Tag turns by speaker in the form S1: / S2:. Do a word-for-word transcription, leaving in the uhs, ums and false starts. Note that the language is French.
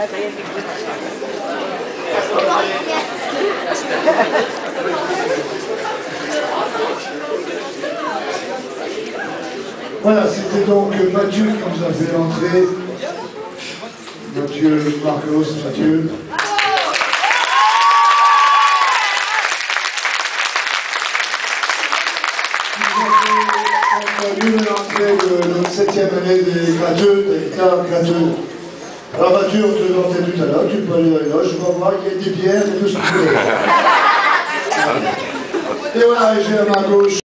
S1: Voilà, c'était donc Mathieu qui nous a fait l'entrée. Mathieu, Marcos, Mathieu. On a vu l'entrée de notre septième année des gratteux, des guitares gratteux. Alors Mathieu, on te demandait tout à l'heure, tu peux aller là, je vais voir, il y a des bières et tout ce que tu veux. Et voilà, j'ai à ma gauche.